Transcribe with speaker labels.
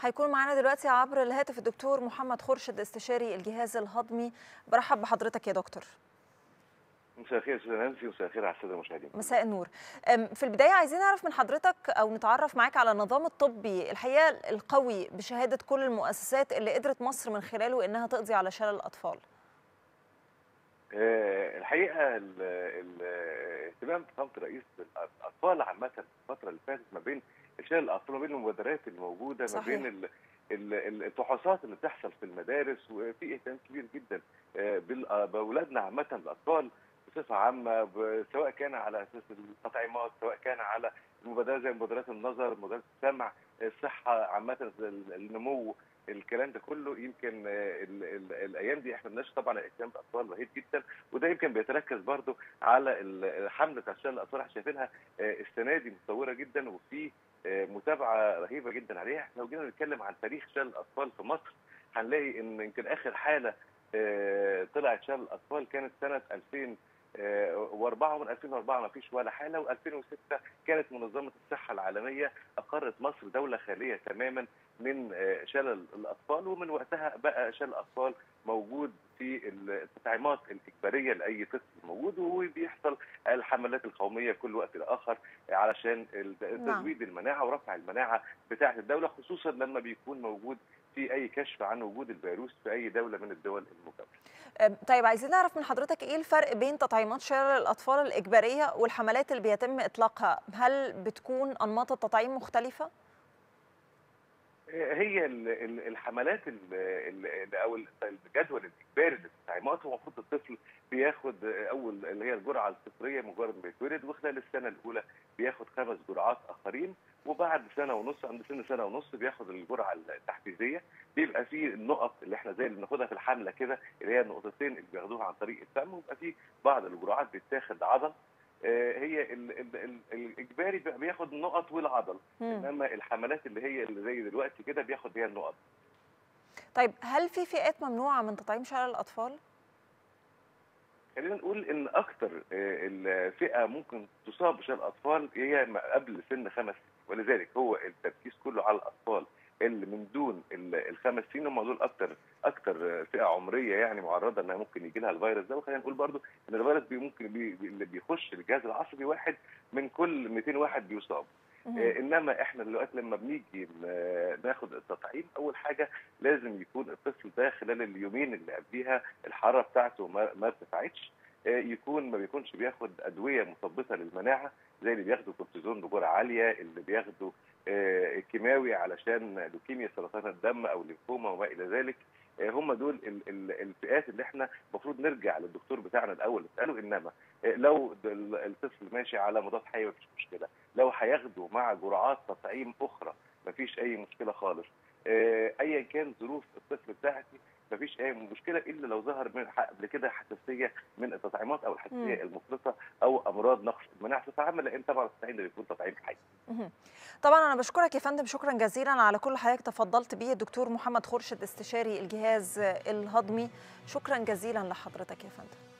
Speaker 1: هيكون معانا دلوقتي عبر الهاتف الدكتور محمد خورشيد استشاري الجهاز الهضمي. برحب بحضرتك يا دكتور.
Speaker 2: مساء الخير استاذ نانسي، ومساء الخير على الساده المشاهدين.
Speaker 1: مساء النور. في البدايه عايزين نعرف من حضرتك او نتعرف معاك على النظام الطبي الحقيقه القوي بشهاده كل المؤسسات اللي قدرت مصر من خلاله انها تقضي على شلل الاطفال.
Speaker 2: الحقيقه اهتمام فخامه الرئيس بالاطفال عامه في الفتره اللي فاتت ما بين شلل الاطفال، ما بين المبادرات الموجوده، ما
Speaker 1: صحيح.
Speaker 2: بين الفحوصات اللي بتحصل في المدارس، وفي اهتمام كبير جدا باولادنا عامه، الاطفال بصفه عامه، سواء كان على اساس التطعيمات، سواء كان على مبادرات زي مبادرات النظر، مبادرات السمع، الصحه عامه، النمو، الكلام ده كله. يمكن الايام دي احنا بنشوف طبعا الاهتمام بالاطفال رهيب جدا، وده يمكن بيتركز برضو على الحمله بتاعت شلل الاطفال. احنا شايفينها السنه دي متطوره جدا، وفي متابعه رهيبه جدا عليها. احنا لو جينا نتكلم عن تاريخ شلل الاطفال في مصر هنلاقي ان يمكن اخر حاله طلعت شلل الاطفال كانت سنه 2004، ومن 2004 ما فيش ولا حاله، و2006 كانت منظمه الصحه العالميه اقرت مصر دوله خاليه تماما من شلل الاطفال، ومن وقتها بقى شلل الاطفال موجود في التطعيمات الاجباريه لاي طفل موجود، وبيحصل الحملات القوميه كل وقت لاخر علشان تزويد المناعه ورفع المناعه بتاعه الدوله، خصوصا لما بيكون موجود في اي كشف عن وجود الفيروس في اي دوله من الدول المجاوره.
Speaker 1: طيب عايزين نعرف من حضرتك ايه الفرق بين تطعيمات شلل الاطفال الاجباريه والحملات اللي بيتم اطلاقها؟ هل بتكون انماط التطعيم مختلفه؟
Speaker 2: هي الحملات او الجدول الاجباري للتطعيمات، هو المفروض الطفل بياخد اول اللي هي الجرعه الفطريه مجرد ما يتولد، وخلال السنه الاولى بياخد 5 جرعات اخرين، وبعد سنه ونص، عند سن سنه ونص، بياخد الجرعه التحفيزيه. بيبقى في النقط اللي احنا زي اللي بناخدها في الحمله كده، اللي هي النقطتين اللي بياخدوها عن طريق الفم، ويبقى في بعض الجرعات بيتاخد عضل. هي الاجباري بياخد النقط والعضل، انما الحملات اللي هي اللي زي دلوقتي كده بياخد بيها النقط.
Speaker 1: طيب هل في فئات ممنوعه من تطعيم شلل الاطفال؟
Speaker 2: خلينا نقول ان اكثر الفئه ممكن تصاب بشلل الاطفال هي ما قبل سن 5 سنين، ولذلك هو التركيز كله على الاطفال اللي من دون الخمس سنين. هم دول اكثر فئه عمريه يعني معرضه انها ممكن يجي لها الفيروس ده. وخلينا نقول برضو ان الفيروس ممكن اللي بيخش الجهاز العصبي واحد من كل 200 واحد بيصاب. انما احنا دلوقتي لما بنيجي ناخد التطعيم، اول حاجه لازم يكون الطفل ده خلال اليومين اللي قبليها الحراره بتاعته ما ارتفعتش، يكون ما بيكونش بياخد ادويه مثبطه للمناعه زي اللي بياخدوا كورتيزون بجرعه عاليه، اللي بياخدوا كيماوي علشان لوكيميا سرطان الدم او ليمفوما وما الى ذلك. هم دول الفئات اللي احنا المفروض نرجع للدكتور بتاعنا الاول نساله. انما لو الطفل ماشي على مضاد حيوي مفيش مشكله، لو هياخده مع جرعات تطعيم اخرى مفيش اي مشكله خالص. ايا كان ظروف الطفل بتاعتي مفيش اي مشكله، الا لو ظهر من قبل كده حساسيه من التطعيمات او الحساسيه المفرطه او امراض نقص المناعه بصفه عامه، لان طبعا التطعيم ده بيكون تطعيم حي.
Speaker 1: طبعا انا بشكرك يا فندم شكرا جزيلا على كل حضرتك تفضلت بيه. الدكتور محمد خورشيد استشاري الجهاز الهضمي، شكرا جزيلا لحضرتك يا فندم.